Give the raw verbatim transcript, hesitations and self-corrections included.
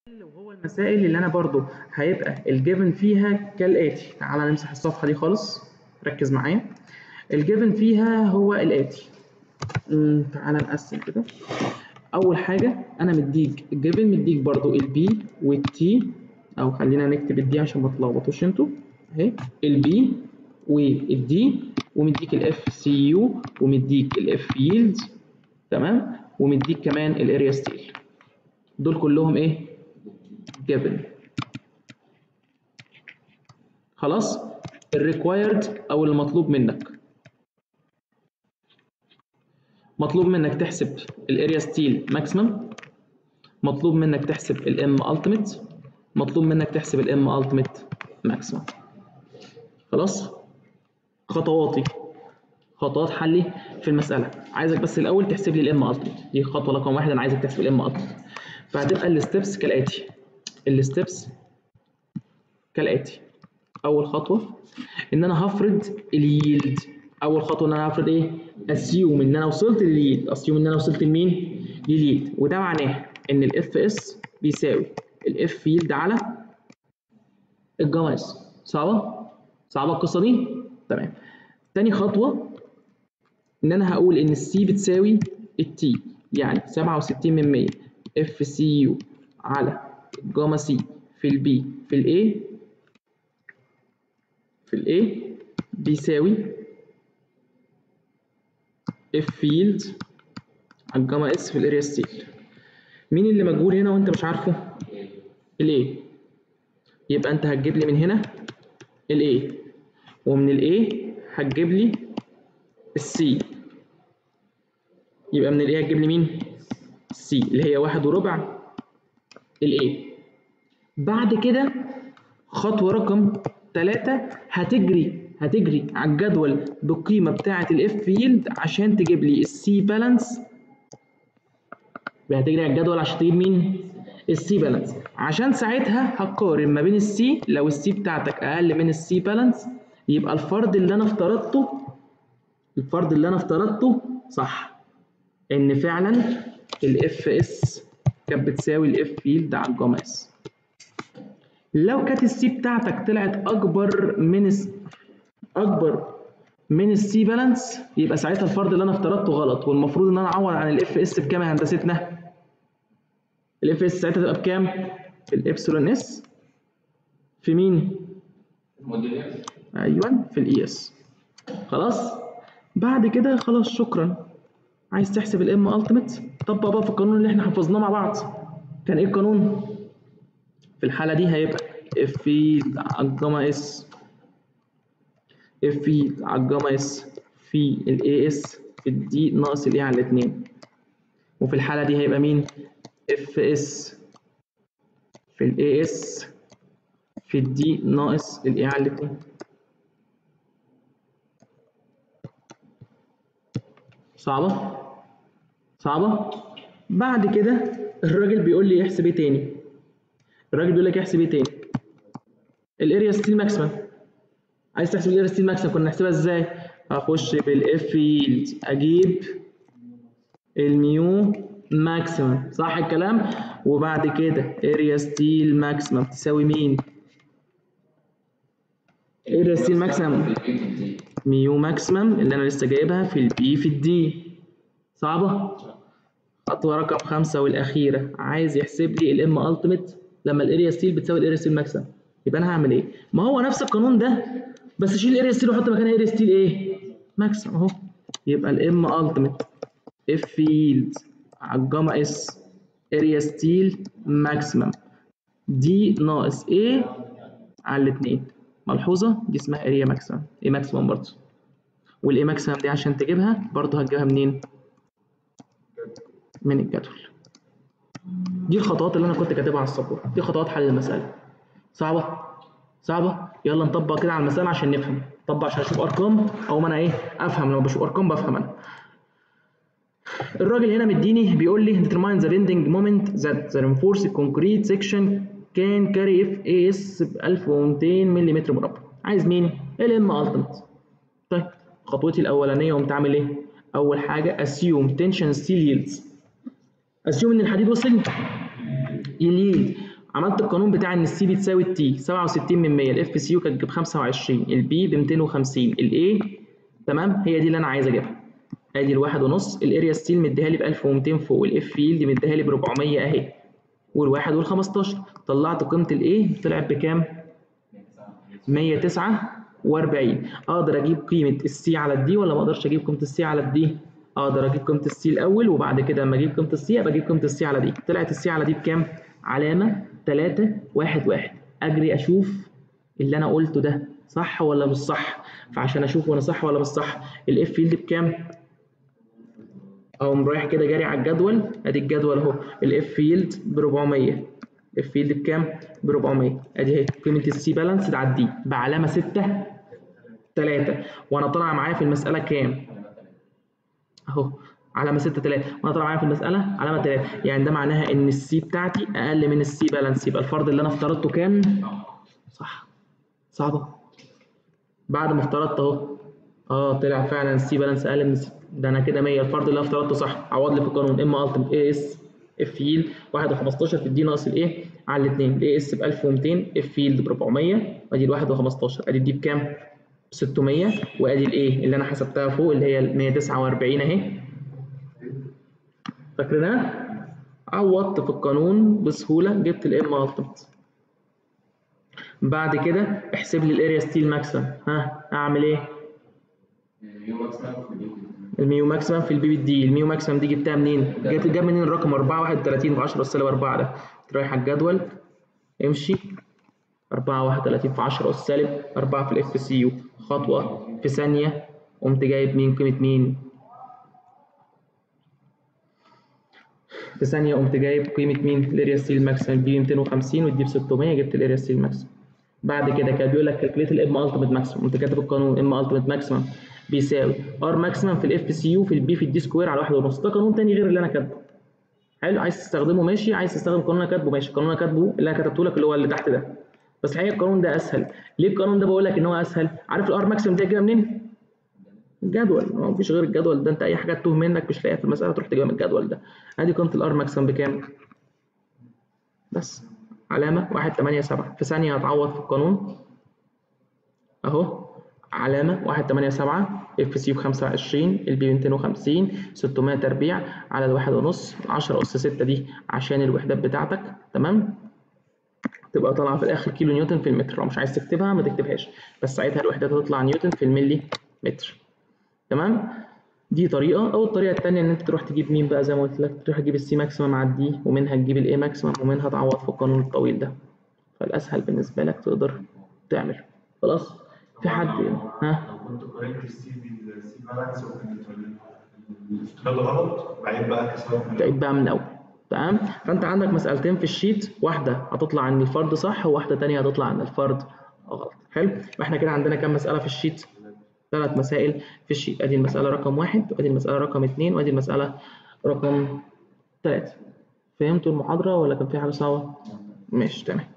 وهو المسائل اللي انا برضو هيبقى الجيفن فيها كالاتي. تعالى نمسح الصفحه دي خالص، ركز معايا. الجيفن فيها هو الاتي. أمم، تعالى نقسم كده. اول حاجه انا مديك الجيفن، مديك برضو البي والتي، او خلينا نكتب الدي عشان ما تلخبطوش انتوا. اهي البي والدي، ومديك الاف سي يو، ومديك الاف ييلد، تمام، ومديك كمان الاريا ستيل. دول كلهم ايه؟ جيفن. خلاص. الريكوايرد او المطلوب منك، مطلوب منك تحسب الاريا ستيل ماكسيمم، مطلوب منك تحسب الام التيميت، مطلوب منك تحسب الام التيميت ماكسيمم. خلاص. خطواتي، خطوات حلي في المساله. عايزك بس الاول تحسب لي الام التيميت، دي خطوه رقم واحد، انا عايزك تحسب الام التيميت. فهتبقى الستبس كالاتي. الستبس كالاتي. اول خطوه ان انا هفرض اليلد. اول خطوه ان انا هفرض ايه؟ اسيوم ان انا وصلت لليلد. اسيوم ان انا وصلت لمين؟ لليلد. وده معناه ان الاف اس بيساوي الاف يلد على الجاما اس. صعبه؟ صعبه القصه دي؟ تمام. تاني خطوه ان انا هقول ان السي بتساوي التي، يعني سبعة وستين من مية اف سي يو على الجاما سي في البي في الاي في الاي بيساوي اف ييلد على الجاما اس في الاريا ستيل. مين اللي مجهول هنا وانت مش عارفه؟ الاي. يبقى انت هتجيب لي من هنا الاي، ومن الاي هتجيب لي السي. يبقى من الاي هتجيب لي مين؟ السي اللي هي واحد وربع الاي. بعد كده خطوه رقم ثلاثة، هتجري هتجري على الجدول بالقيمه بتاعه الاف ييلد عشان تجيب لي السي بالانس. هتجري على الجدول عشان تجيب مين؟ السي بالانس. عشان ساعتها هقارن ما بين السي، لو السي بتاعتك اقل من السي بالانس يبقى الفرض اللي انا افترضته الفرض اللي انا افترضته صح، ان فعلا الاف اس كانت بتساوي الاف يلد على الجاما اس. لو كانت السي بتاعتك طلعت اكبر من اكبر من السي بالانس يبقى ساعتها الفرض اللي انا افترضته غلط، والمفروض ان انا اعوض عن الاف اس بكام يا هندستنا؟ الاف اس ساعتها تبقى بكام؟ في الابسلون اس في مين؟ ايوه في الاي اس. خلاص. بعد كده خلاص شكرا. عايز تحسب الام التيميت، طبق بقى في القانون اللي احنا حفظناه مع بعض. كان ايه القانون؟ في الحاله دي هيبقى اف يلد على الجاما اس اف يلد على الجاما اس في الاي اس في الدي ناقص الاي على الاثنين. وفي الحاله دي هيبقى مين؟ اف اس في الاي اس في الدي ناقص الاي على الاثنين. صعبه؟ صعبه؟ بعد كده الراجل بيقول لي احسب ايه تاني؟ الراجل بيقول لك احسب ايه تاني؟ الاريا ستيل ماكسيمم. عايز تحسب الاريا ستيل ماكسيمم كنا نحسبها ازاي؟ هخش بالاف يلد اجيب الميو ماكسيمم، صح الكلام؟ وبعد كده اريا ستيل ماكسيمم تساوي مين؟ اريا ستيل ماكسيمم ميو ماكسيمم اللي انا لسه جايبها في البي في الدي. صعبه؟ خطوه رقم خمسه والاخيره، عايز يحسب لي الام التيميت لما الاريا ستيل بتساوي الاريا ستيل ماكسيمم. يبقى انا هعمل ايه؟ ما هو نفس القانون ده، بس شيل الاريا ستيل وحط مكانها اريا ستيل ايه؟ ماكسيمم اهو. يبقى الام التيميت اف يلد على الجاما اس اريا ستيل ماكسيمم دي ناقص ايه على الاثنين. ملحوظه دي اسمها اريا ماكسيمم، ايه ماكسيمم برضه. والايه ماكسيمم دي عشان تجيبها برضه هتجيبها منين؟ من الجدول. دي الخطوات اللي انا كنت كاتبها على السبوره، دي خطوات حل المساله. صعبه؟ صعبه؟ يلا نطبق كده على المساله عشان نفهم. نطبق عشان اشوف ارقام او ما انا ايه افهم. لما بشوف ارقام بفهم انا. الراجل هنا مديني بيقول لي determine the bending moment that the reinforced concrete section can carry if اس ب ألف ومئتين ملم مربع. عايز مين؟ الام التيميت. طيب خطوتي الاولانيه قمت عامل ايه؟ اول حاجه assume tension steel yields. assume ان الحديد وصل يليد، عملت القانون بتاع ان السي بتساوي التي سبعة وستين من مية، الاف سي يو كانت ب خمسة وعشرين، البي ب مئتين وخمسين، الاي تمام هي دي اللي انا عايز اجيبها. ادي الواحد ونص، الاريا ستيل مديها لي ب ألف ومئتين فوق، والاف يلد مديها لي ب أربعمية اهي، والواحد والخمستاشر. طلعت قيمه الايه طلعت بكام؟ مية وتسعة وأربعين. اقدر اجيب قيمه السي على الدي ولا ما اقدرش اجيب قيمه السي على الدي؟ اقدر اجيب قيمه السي الاول، وبعد كده اما اجيب قيمه السي ابقى اجيب قيمه السي على دي. طلعت السي على دي بكام؟ علامه تلاتة واحد واحد. اجري اشوف اللي انا قلته ده صح ولا مش صح. فعشان اشوف وانا صح ولا مش صح، الاف يلد بكام؟ اقوم رايح كده جاري على الجدول، ادي الجدول اهو، الاف يلد ب أربعمية، اف يلد بكام؟ ب أربعمية. ادي اهي قيمه السي بالانس تعدي بعلامه ستة تلاتة، وانا طالع معايا في المساله كام؟ اهو علامه ستة تلاتة، وانا طالع معايا في المساله علامه تلاتة، يعني ده معناها ان السي بتاعتي اقل من السي بالانس، يبقى الفرض اللي انا افترضته كان صح. صعبه. بعد ما افترضت اهو اه طلع فعلا السي بالانس اقل من السي، ده انا كده مية. الفرض اللي انا افترضته صح. عوض لي في القانون اما التيمت اي اس اف يلد واحد وخمستاشر في الدي ناقص الايه على الاثنين، الاي اس ب ألف ومئتين، اف يلد ب أربعمية، ادي ال واحد وخمستاشر، ادي الدي بكام؟ ب ستمية، وادي الايه اللي انا حسبتها فوق اللي هي ال مية وتسعة وأربعين اهي. فاكرينها؟ عوضت في القانون بسهوله جبت الام التيمت. بعد كده احسب لي الاريا ستيل ماكسيمم. ها اعمل ايه؟ الميو ماكسيمم في البي بي دي. الميو ماكسيمم دي جبتها منين؟ جبت جاب منين الرقم أربعة واحد وتلاتين في عشرة أس سالب أربعة ده؟ رايح على الجدول امشي أربعة واحد وتلاتين في عشرة أس سالب أربعة في الاف سي يو، خطوه في ثانيه قمت جايب مين؟ قيمه مين؟ في ثانيه قمت جايب قيمه مين؟ الاريا ستيل ماكسيمم البي مئتين وخمسين والدي ب ستمية، جبت الاريا ستيل ماكسيمم. بعد كده كان بيقول لك كالكوليت الام التيمت ماكسيمم، قمت كاتب القانون ام التيمت ماكسيمم بيساوي ار ماكسيمم في الاف سي يو في البي في الدي سكوير على واحد ونص. ده قانون تاني غير اللي انا كاتبه. حلو، عايز تستخدمه ماشي، عايز تستخدم القانون اللي انا كاتبه ماشي. القانون اللي انا كاتبه اللي انا كتبته لك اللي هو اللي تحت ده، بس الحقيقه القانون ده اسهل. ليه القانون ده بقول لك ان هو اسهل؟ عارف الار ماكسيمم ده جايه منين؟ الجدول، ما مفيش غير الجدول ده. انت اي حاجه تتوه منك مش لاقيها في المساله تروح تجيبها من الجدول ده. ادي قيمه الار ماكسيمم بكام؟ بس علامه واحد تمانية سبعة. في ثانيه هتعوض في القانون اهو، علامه واحد تمانية سبعة، اف سي ب خمسة وعشرين، البي مئتين وخمسين، ستمية تربيع على الواحد ونص، عشرة اس ستة دي عشان الوحدات بتاعتك تمام. تبقى طالعه في الاخر كيلو نيوتن في المتر. لو مش عايز تكتبها ما تكتبهاش، بس ساعتها الوحدات هتطلع نيوتن في الملي متر. تمام. دي طريقه. او الطريقه الثانيه ان انت تروح تجيب مين بقى زي ما قلت لك، تروح تجيب السي ماكسيمم على الدي، ومنها تجيب الاي ماكسيمم، ومنها تعوض في القانون الطويل ده. فالاسهل بالنسبه لك تقدر تعمل. خلاص. في حد ها؟ لو كنت قارنت السي بالسي بالانس وكانت الافتراض غلط بعيد بقى كسبت تعيد بقى من الاول. تمام. فانت عندك مسالتين في الشيت، واحده هتطلع ان الفرد صح، وواحده ثانيه هتطلع ان الفرد غلط. حلو. فاحنا كده عندنا كام مساله في الشيت؟ ثلاث مسائل في الشيت. ادي المساله رقم واحد، وادي المساله رقم اثنين، وادي المساله رقم ثلاثة. فهمتوا المحاضره ولا كان في حاجه صعبه؟ ماشي تمام.